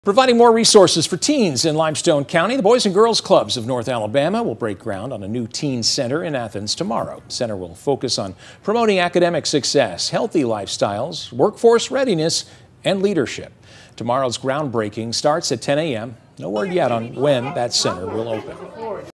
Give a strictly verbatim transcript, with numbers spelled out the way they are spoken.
Providing more resources for teens in Limestone County, the Boys and Girls Clubs of North Alabama will break ground on a new teen center in Athens tomorrow. The center will focus on promoting academic success, healthy lifestyles, workforce readiness, and leadership. Tomorrow's groundbreaking starts at ten a m No word yet on when that center will open.